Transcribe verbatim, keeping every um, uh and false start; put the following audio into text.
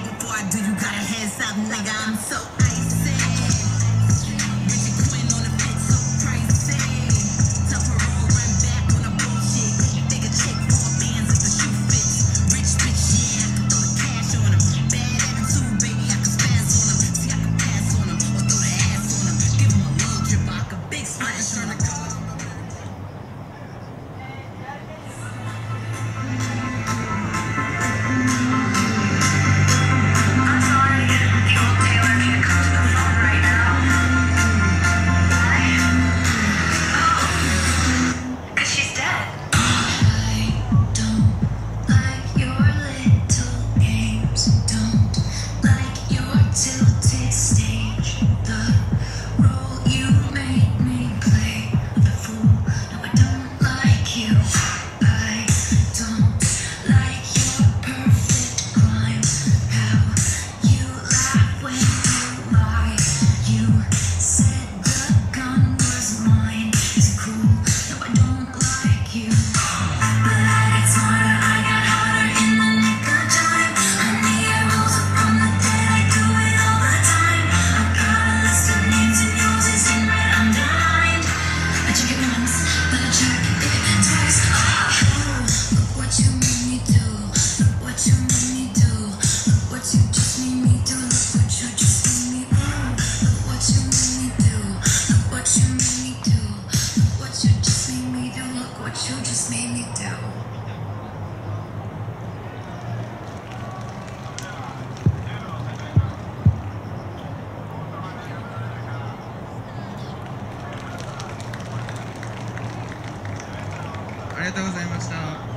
before I do, you gotta heads up, nigga. I'm so icy. Richard Quinn on the fit, so crazy. Tell parole, run back on the bullshit. Take a check for bands if the shoe fits. Rich bitch, yeah, I can throw the cash on him. Bad attitude, baby, I can spaz on him. See, I can pass on him or throw the ass on him. Give him a little drip, I can big splash on him. You just made me do. ありがとうございました。